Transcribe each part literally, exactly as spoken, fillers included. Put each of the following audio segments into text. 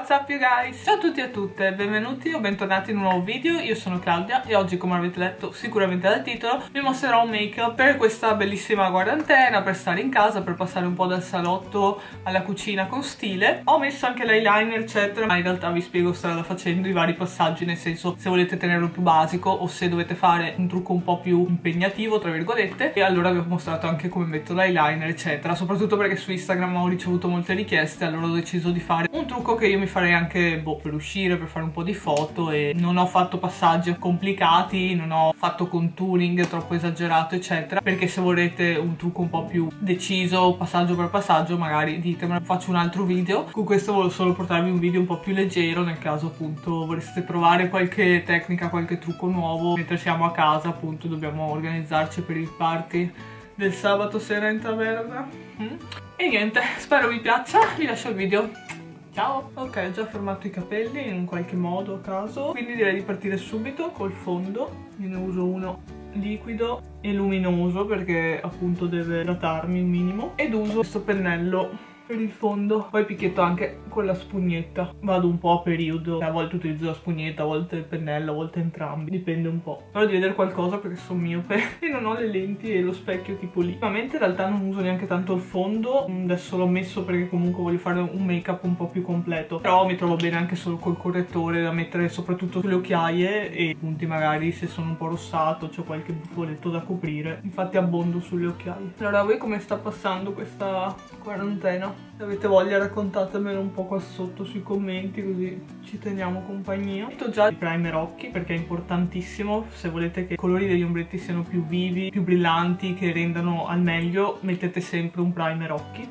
What's up you guys? Ciao a tutti e a tutte, benvenuti o bentornati in un nuovo video. Io sono Claudia e oggi, come avete letto sicuramente dal titolo, vi mostrerò un make-up per questa bellissima quarantena, per stare in casa, per passare un po' dal salotto alla cucina con stile. Ho messo anche l'eyeliner eccetera, ma in realtà vi spiego strada facendo i vari passaggi, nel senso se volete tenerlo più basico o se dovete fare un trucco un po' più impegnativo tra virgolette, e allora vi ho mostrato anche come metto l'eyeliner eccetera, soprattutto perché su Instagram ho ricevuto molte richieste, allora ho deciso di fare un trucco che io mi farei anche boh, per uscire, per fare un po' di foto, e non ho fatto passaggi complicati, non ho fatto contouring troppo esagerato eccetera, perché se volete un trucco un po' più deciso passaggio per passaggio magari ditemelo, faccio un altro video. Con questo volevo solo portarvi un video un po' più leggero nel caso appunto vorreste provare qualche tecnica, qualche trucco nuovo mentre siamo a casa, appunto dobbiamo organizzarci per il party del sabato sera in taverna. mm. E niente, spero vi piaccia, vi lascio il video. Ciao! Ok, ho già fermato i capelli in un qualche modo a caso, quindi direi di partire subito col fondo. Io ne uso uno liquido e luminoso perché appunto deve idratarmi il minimo, ed uso questo pennello per il fondo, poi picchietto anche con la spugnetta, vado un po' a periodo, a volte utilizzo la spugnetta, a volte il pennello, a volte entrambi, dipende un po'. Spero di vedere qualcosa perché sono miope e non ho le lenti e lo specchio tipo lì. Ultimamente in realtà non uso neanche tanto il fondo, adesso l'ho messo perché comunque voglio fare un make up un po' più completo, però mi trovo bene anche solo col correttore da mettere soprattutto sulle occhiaie e punti magari se sono un po' rossato, c'ho qualche bufoletto da coprire, infatti abbondo sulle occhiaie. Allora, a voi come sta passando questa quarantena? Se avete voglia raccontatemelo un po' qua sotto sui commenti, così ci teniamo compagnia. Ho metto già il primer occhi perché è importantissimo, se volete che i colori degli ombretti siano più vivi, più brillanti, che rendano al meglio, mettete sempre un primer occhi.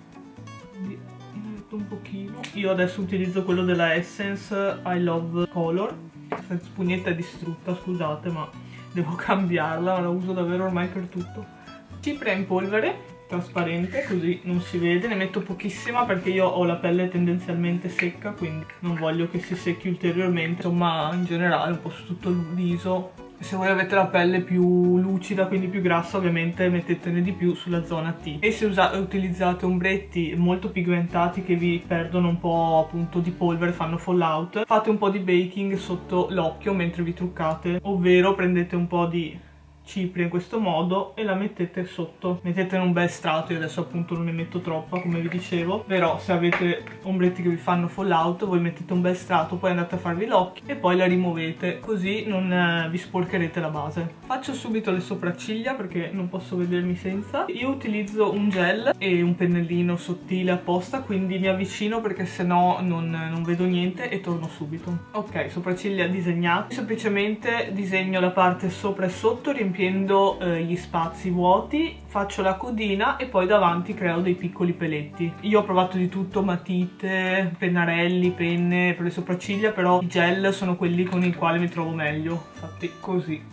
Quindi ne metto un pochino. Io adesso utilizzo quello della Essence I Love Color. Questa spugnetta è distrutta, scusate, ma devo cambiarla, la uso davvero ormai per tutto. Cipria in polvere trasparente, così non si vede, ne metto pochissima perché io ho la pelle tendenzialmente secca, quindi non voglio che si secchi ulteriormente, insomma in generale un po' su tutto il viso. Se voi avete la pelle più lucida, quindi più grassa, ovviamente mettetene di più sulla zona T. E se usate, utilizzate ombretti molto pigmentati che vi perdono un po' appunto di polvere, fanno fallout, fate un po' di baking sotto l'occhio mentre vi truccate, ovvero prendete un po' di cipria in questo modo e la mettete sotto, mettete un bel strato. Io adesso appunto non ne metto troppa come vi dicevo, però se avete ombretti che vi fanno fallout voi mettete un bel strato, poi andate a farvi l'occhio e poi la rimuovete, così non eh, vi sporcherete la base. Faccio subito le sopracciglia perché non posso vedermi senza. Io utilizzo un gel e un pennellino sottile apposta, quindi mi avvicino perché sennò non, non vedo niente e torno subito. Ok, sopracciglia disegnate, semplicemente disegno la parte sopra e sotto riempendo Eh, gli spazi vuoti, faccio la codina e poi davanti creo dei piccoli peletti. Io ho provato di tutto, matite, pennarelli, penne per le sopracciglia, però i gel sono quelli con i quali mi trovo meglio, infatti così.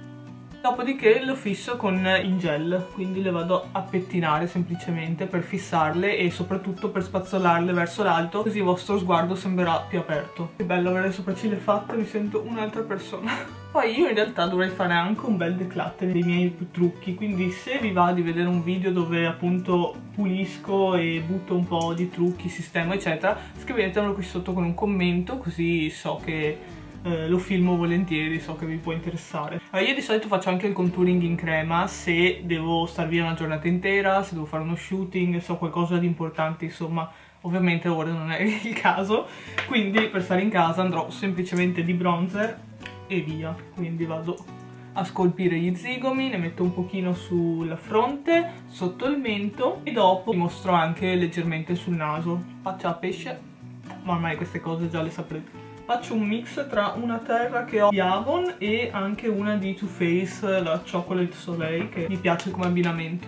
Dopodiché lo fisso con il gel, quindi le vado a pettinare semplicemente per fissarle e soprattutto per spazzolarle verso l'alto, così il vostro sguardo sembrerà più aperto. Che bello avere le sopracciglia fatte, mi sento un'altra persona. Poi io in realtà dovrei fare anche un bel decluttering dei miei trucchi, quindi se vi va di vedere un video dove appunto pulisco e butto un po' di trucchi, sistema eccetera, scrivetemelo qui sotto con un commento, così so che Eh, lo filmo volentieri, so che vi può interessare. Allora, io di solito faccio anche il contouring in crema se devo star via una giornata intera, se devo fare uno shooting, so qualcosa di importante, insomma. Ovviamente ora non è il caso, quindi per stare in casa andrò semplicemente di bronzer e via. Quindi vado a scolpire gli zigomi, ne metto un pochino sulla fronte, sotto il mento e dopo vi mostro anche leggermente sul naso. Faccia a pesce, ma ormai queste cose già le saprete. Faccio un mix tra una terra che ho di Avon e anche una di Too Faced, la Chocolate Soleil, che mi piace come abbinamento.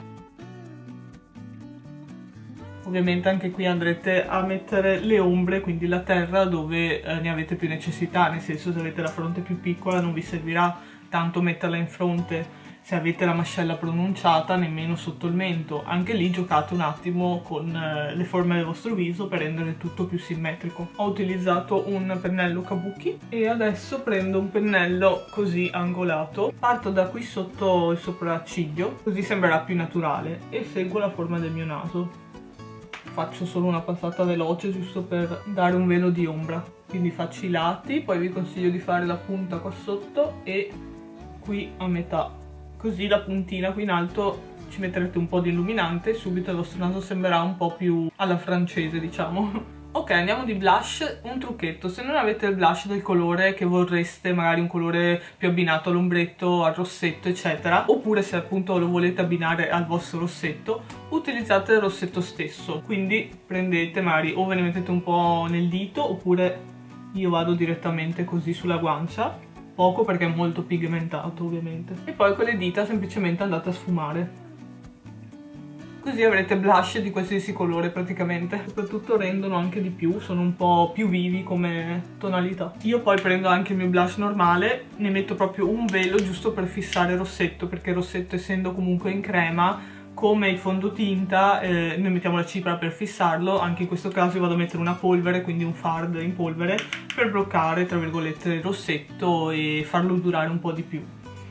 Ovviamente anche qui andrete a mettere le ombre, quindi la terra dove eh, ne avete più necessità, nel senso se avete la fronte più piccola non vi servirà tanto metterla in fronte se avete la mascella pronunciata, nemmeno sotto il mento. Anche lì giocate un attimo con eh, le forme del vostro viso per rendere tutto più simmetrico. Ho utilizzato un pennello kabuki e adesso prendo un pennello così angolato, parto da qui sotto il sopracciglio, così sembrerà più naturale, e seguo la forma del mio naso. faccio solo una passata veloce giusto per dare un velo di ombra. Quindi faccio i lati, poi vi consiglio di fare la punta qua sotto e qui a metà, così la puntina qui in alto ci metterete un po' di illuminante e subito il vostro naso sembrerà un po' più alla francese, diciamo. Ok, andiamo di blush. Un trucchetto: se non avete il blush del colore che vorreste, magari un colore più abbinato all'ombretto, al rossetto eccetera, oppure se appunto lo volete abbinare al vostro rossetto, utilizzate il rossetto stesso. Quindi prendete, magari o ve ne mettete un po' nel dito, oppure io vado direttamente così sulla guancia, poco perché è molto pigmentato ovviamente, e poi con le dita semplicemente andate a sfumare. Così avrete blush di qualsiasi colore praticamente. Soprattutto rendono anche di più, sono un po' più vivi come tonalità. Io poi prendo anche il mio blush normale, ne metto proprio un velo giusto per fissare il rossetto, perché il rossetto, essendo comunque in crema, come il fondotinta, eh, noi mettiamo la cipria per fissarlo. Anche in questo caso io vado a mettere una polvere, quindi un fard in polvere, per bloccare tra virgolette il rossetto e farlo durare un po' di più.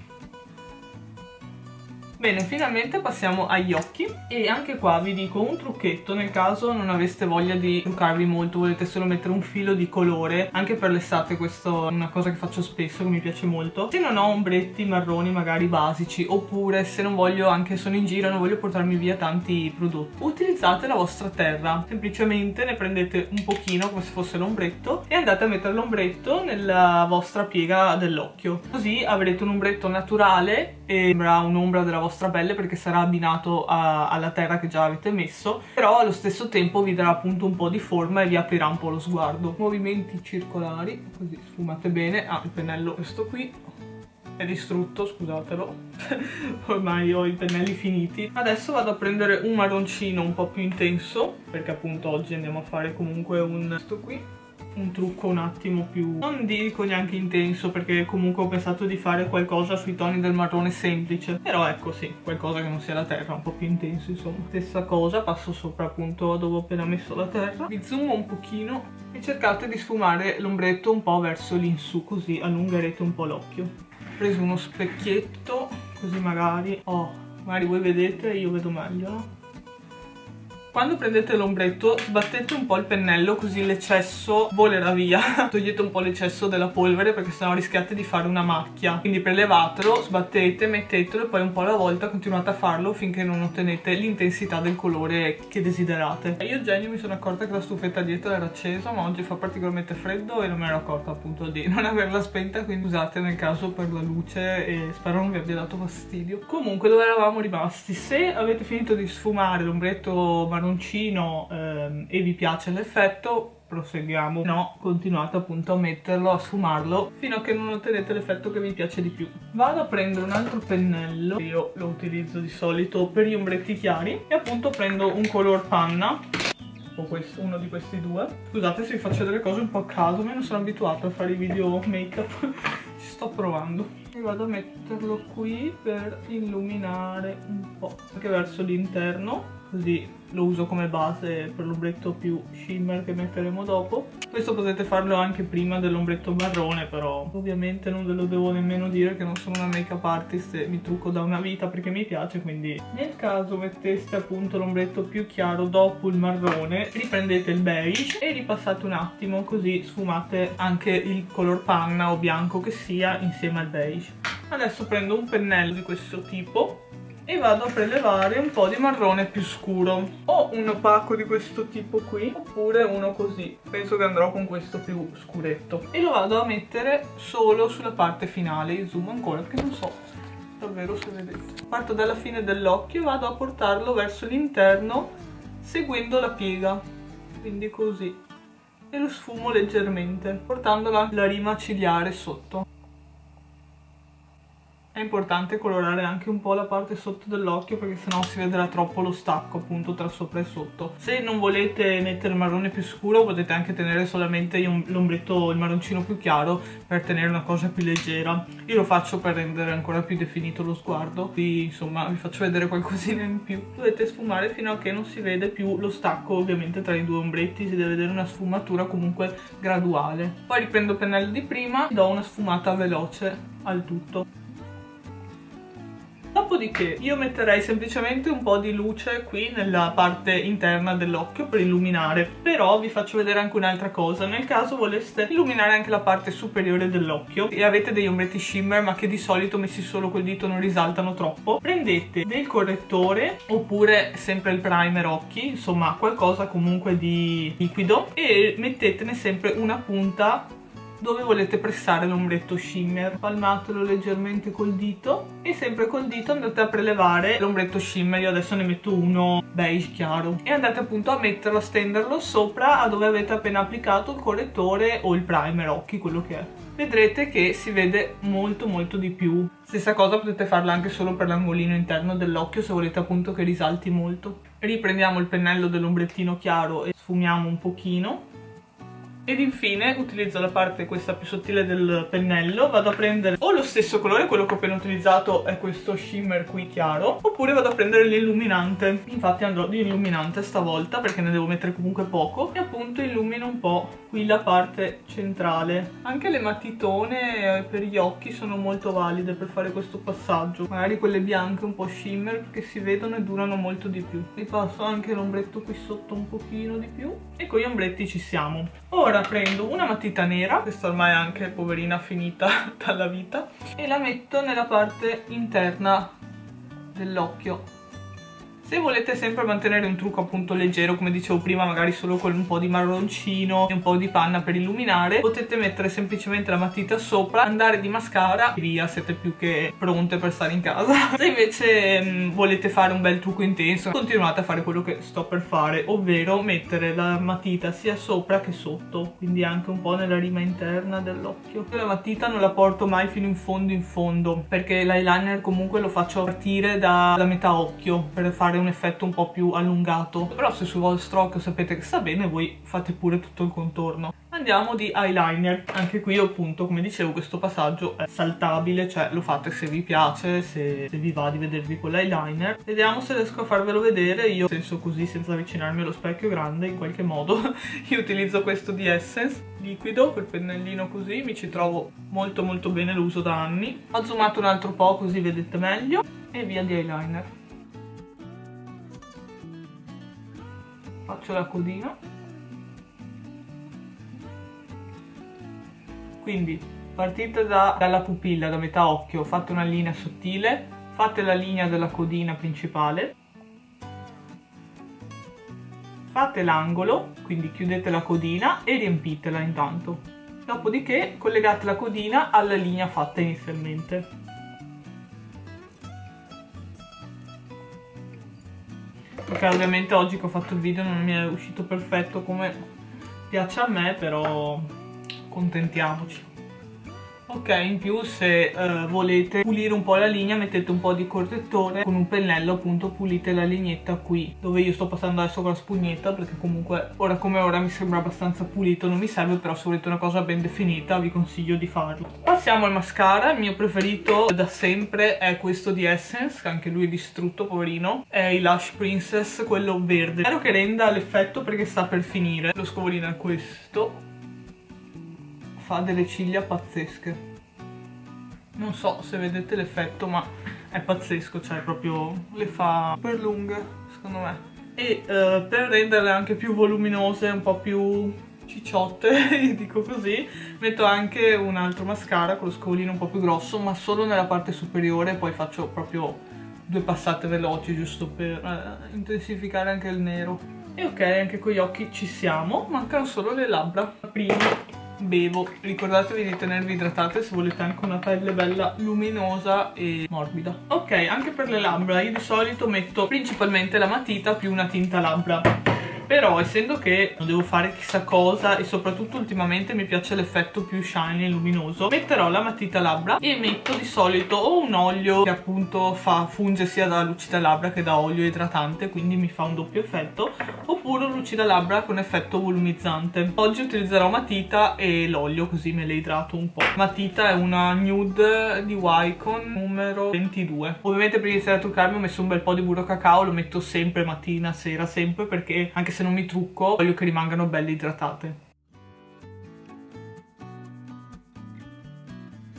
Bene, finalmente passiamo agli occhi, e anche qua vi dico un trucchetto nel caso non aveste voglia di truccarvi molto, volete solo mettere un filo di colore. Anche per l'estate questo è una cosa che faccio spesso, che mi piace molto. Se non ho ombretti marroni magari basici, oppure se non voglio, anche sono in giro, non voglio portarmi via tanti prodotti, utilizzate la vostra terra. Semplicemente ne prendete un pochino come se fosse l'ombretto e andate a mettere l'ombretto nella vostra piega dell'occhio, così avrete un ombretto naturale e avrà un'ombra della vostra pelle, perché sarà abbinato a, alla terra che già avete messo, però allo stesso tempo vi darà appunto un po' di forma e vi aprirà un po' lo sguardo. Movimenti circolari, così sfumate bene. Ah, il pennello, questo qui è distrutto, scusatelo. Ormai ho i pennelli finiti. Adesso vado a prendere un marroncino un po' più intenso, perché appunto oggi andiamo a fare comunque un questo qui un trucco un attimo più, non dico neanche intenso, perché comunque ho pensato di fare qualcosa sui toni del marrone semplice, però ecco sì, qualcosa che non sia la terra, un po' più intenso insomma. Stessa cosa, passo sopra appunto dove ho appena messo la terra, vi zoomo un pochino e cercate di sfumare l'ombretto un po' verso l'insù, così allungherete un po' l'occhio. Ho preso uno specchietto, così magari, oh, magari voi vedete e io vedo meglio, no? Quando prendete l'ombretto sbattete un po' il pennello, così l'eccesso volerà via. Togliete un po' l'eccesso della polvere, perché sennò rischiate di fare una macchia. Quindi prelevatelo, sbattete, mettetelo e poi un po' alla volta continuate a farlo finché non ottenete l'intensità del colore che desiderate. Io genio mi sono accorta che la stufetta dietro era accesa, ma oggi fa particolarmente freddo e non mi ero accorta appunto di non averla spenta, quindi scusate nel caso per la luce e spero non vi abbia dato fastidio. Comunque, dove eravamo rimasti? Se avete finito di sfumare l'ombretto marroncino ehm, e vi piace l'effetto, proseguiamo. No, continuate appunto a metterlo, a sfumarlo fino a che non ottenete l'effetto che vi piace di più. Vado a prendere un altro pennello, io lo utilizzo di solito per gli ombretti chiari, e appunto prendo un color panna, o questo, uno di questi due. Scusate se vi faccio delle cose un po' a caso, ma non sono abituata a fare i video make up. Ci sto provando. E vado a metterlo qui per illuminare un po', anche verso l'interno, così lo uso come base per l'ombretto più shimmer che metteremo dopo. Questo potete farlo anche prima dell'ombretto marrone, però ovviamente non ve lo devo nemmeno dire che non sono una make up artist e mi trucco da una vita perché mi piace, quindi nel caso metteste appunto l'ombretto più chiaro dopo il marrone, riprendete il beige e ripassate un attimo, così sfumate anche il color panna o bianco che sia insieme al beige. Adesso prendo un pennello di questo tipo e vado a prelevare un po' di marrone più scuro, o un opaco di questo tipo qui, oppure uno così. Penso che andrò con questo più scuretto, e lo vado a mettere solo sulla parte finale. Io zoom ancora perché non so davvero se vedete. Parto dalla fine dell'occhio e vado a portarlo verso l'interno seguendo la piega, quindi così, e lo sfumo leggermente portando la, la rima ciliare sotto. È importante colorare anche un po' la parte sotto dell'occhio, perché sennò si vedrà troppo lo stacco appunto tra sopra e sotto. Se non volete mettere il marrone più scuro, potete anche tenere solamente l'ombretto, il marroncino più chiaro, per tenere una cosa più leggera. Io lo faccio per rendere ancora più definito lo sguardo, qui insomma vi faccio vedere qualcosina in più. Dovete sfumare fino a che non si vede più lo stacco ovviamente tra i due ombretti, si deve vedere una sfumatura comunque graduale. Poi riprendo il pennello di prima e do una sfumata veloce al tutto. Dopodiché io metterei semplicemente un po' di luce qui nella parte interna dell'occhio per illuminare, però vi faccio vedere anche un'altra cosa. Nel caso voleste illuminare anche la parte superiore dell'occhio e avete degli ombretti shimmer ma che di solito messi solo col dito non risaltano troppo, prendete del correttore oppure sempre il primer occhi, insomma qualcosa comunque di liquido, e mettetene sempre una punta dove volete pressare l'ombretto shimmer. Palmatelo leggermente col dito e sempre col dito andate a prelevare l'ombretto shimmer. Io adesso ne metto uno beige chiaro e andate appunto a metterlo, a stenderlo sopra a dove avete appena applicato il correttore o il primer occhi, quello che è. Vedrete che si vede molto molto di più. Stessa cosa potete farla anche solo per l'angolino interno dell'occhio se volete appunto che risalti molto. Riprendiamo il pennello dell'ombrettino chiaro e sfumiamo un pochino. Ed infine utilizzo la parte questa più sottile del pennello, vado a prendere o lo stesso colore, quello che ho appena utilizzato è questo shimmer qui chiaro, oppure vado a prendere l'illuminante. Infatti andrò di illuminante stavolta perché ne devo mettere comunque poco e appunto illumino un po' qui la parte centrale. Anche le matitone per gli occhi sono molto valide per fare questo passaggio, magari quelle bianche un po' shimmer perché si vedono e durano molto di più. Ripasso anche l'ombretto qui sotto un pochino di più e con gli ombretti ci siamo. Ora prendo una matita nera, questa ormai è anche poverina finita dalla vita, e la metto nella parte interna dell'occhio. Se volete sempre mantenere un trucco appunto leggero, come dicevo prima, magari solo con un po' di marroncino e un po' di panna per illuminare, potete mettere semplicemente la matita sopra, andare di mascara e via, siete più che pronte per stare in casa. Se invece mh, volete fare un bel trucco intenso, continuate a fare quello che sto per fare, ovvero mettere la matita sia sopra che sotto, quindi anche un po' nella rima interna dell'occhio. Io la matita non la porto mai fino in fondo in fondo, perché l'eyeliner comunque lo faccio partire da, da metà occhio per fare un effetto un po' più allungato, però se sul vostro occhio sapete che sta bene voi fate pure tutto il contorno. Andiamo di eyeliner, anche qui appunto come dicevo questo passaggio è saltabile, cioè lo fate se vi piace, se, se vi va di vedervi con l'eyeliner. Vediamo se riesco a farvelo vedere, io penso così senza avvicinarmi allo specchio grande in qualche modo. Io utilizzo questo di Essence liquido, quel pennellino così, mi ci trovo molto molto bene, lo uso da anni. Ho zoomato un altro po' così vedete meglio e via di eyeliner. Faccio la codina, quindi partite da, dalla pupilla, da metà occhio, fate una linea sottile, fate la linea della codina principale, fate l'angolo, quindi chiudete la codina e riempitela intanto, dopodiché collegate la codina alla linea fatta inizialmente. Perché ovviamente oggi che ho fatto il video non mi è uscito perfetto come piace a me, però contentiamoci. Ok, in più se uh, volete pulire un po' la linea mettete un po' di correttore, con un pennello appunto pulite la lineetta qui dove io sto passando adesso con la spugnetta, perché comunque ora come ora mi sembra abbastanza pulito, non mi serve, però se volete una cosa ben definita vi consiglio di farlo. Passiamo al mascara, il mio preferito da sempre è questo di Essence, che anche lui è distrutto poverino, è il Lush Princess, quello verde. Spero che renda l'effetto perché sta per finire. Lo scovolino è questo, fa delle ciglia pazzesche, non so se vedete l'effetto ma è pazzesco, cioè proprio le fa per lunghe secondo me. E uh, per renderle anche più voluminose, un po' più cicciotte, dico così, metto anche un altro mascara con lo scovolino un po' più grosso, ma solo nella parte superiore, poi faccio proprio due passate veloci giusto per uh, intensificare anche il nero. E ok, anche con gli occhi ci siamo, mancano solo le labbra. Prima bevo, ricordatevi di tenervi idratate se volete anche una pelle bella luminosa e morbida. Ok, anche per le labbra io di solito metto principalmente la matita più una tinta labbra, però essendo che non devo fare chissà cosa e soprattutto ultimamente mi piace l'effetto più shiny e luminoso, metterò la matita labbra e metto di solito o un olio che appunto fa, funge sia da lucida labbra che da olio idratante, quindi mi fa un doppio effetto, oppure un lucida labbra con effetto volumizzante. Oggi utilizzerò matita e l'olio così me le idrato un po'. Matita è una nude di Wycon numero ventidue. Ovviamente per iniziare a truccarmi ho messo un bel po' di burro cacao, lo metto sempre mattina, sera, sempre, perché anche se non mi trucco voglio che rimangano belle idratate.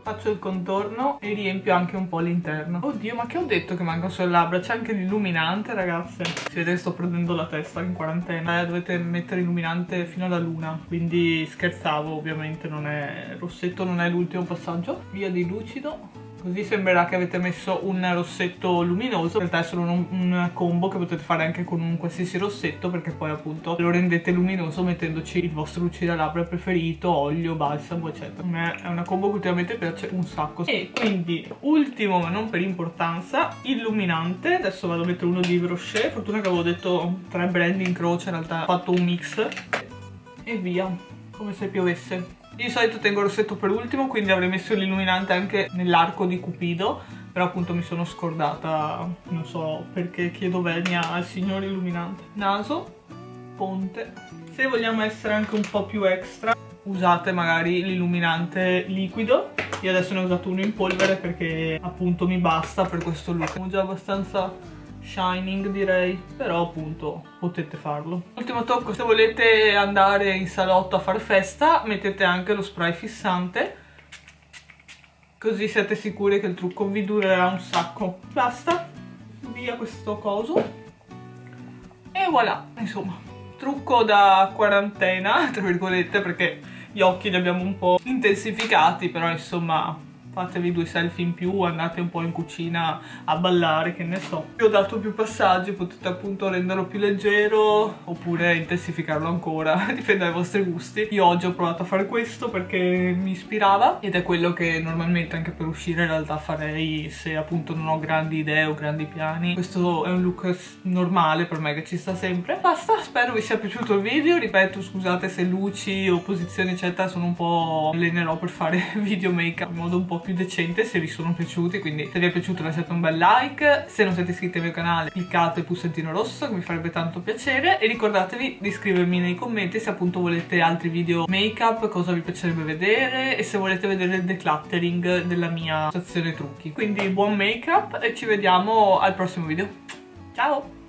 faccio il contorno e riempio anche un po' l'interno. Oddio, ma che ho detto che mancano sulle labbra? C'è anche l'illuminante, ragazze. Si vede che sto prendendo la testa in quarantena. Eh, dovete mettere illuminante fino alla luna, quindi scherzavo, ovviamente non è... il rossetto non è l'ultimo passaggio. Via di lucido. Così sembrerà che avete messo un rossetto luminoso. In realtà è solo un, un combo che potete fare anche con un qualsiasi rossetto, perché poi appunto lo rendete luminoso mettendoci il vostro lucidalabbra preferito, olio, balsamo, eccetera. A me è una combo che ultimamente piace un sacco. E quindi, ultimo ma non per importanza, illuminante. Adesso vado a mettere uno di Rocher. Fortuna che avevo detto tre brand in croce, in realtà ho fatto un mix. E via, come se piovesse. Io di solito tengo il rossetto per ultimo, quindi avrei messo l'illuminante anche nell'arco di Cupido, però appunto mi sono scordata, non so perché, chiedo venia al signor illuminante. Naso, ponte. Se vogliamo essere anche un po' più extra, usate magari l'illuminante liquido. Io adesso ne ho usato uno in polvere perché appunto mi basta per questo look. Siamo già abbastanza shining, direi, però appunto potete farlo. Ultimo tocco: se volete andare in salotto a far festa, mettete anche lo spray fissante, così siete sicuri che il trucco vi durerà un sacco. Basta, via questo coso e voilà, insomma, trucco da quarantena, tra virgolette, perché gli occhi li abbiamo un po' intensificati, però insomma fatevi due selfie in più, andate un po' in cucina a ballare, che ne so. Vi ho dato più passaggi, potete appunto renderlo più leggero oppure intensificarlo ancora, dipende dai vostri gusti. Io oggi ho provato a fare questo perché mi ispirava ed è quello che normalmente anche per uscire in realtà farei se appunto non ho grandi idee o grandi piani. Questo è un look normale per me che ci sta sempre. Basta, spero vi sia piaciuto il video. Ripeto, scusate se luci o posizioni eccetera sono un po'... allenerò per fare video make up in modo un po' più decente se vi sono piaciuti, quindi se vi è piaciuto lasciate un bel like, se non siete iscritti al mio canale cliccate il pulsantino rosso che mi farebbe tanto piacere e ricordatevi di scrivermi nei commenti se appunto volete altri video make up, cosa vi piacerebbe vedere e se volete vedere il decluttering della mia stazione trucchi. Quindi buon make up e ci vediamo al prossimo video. Ciao!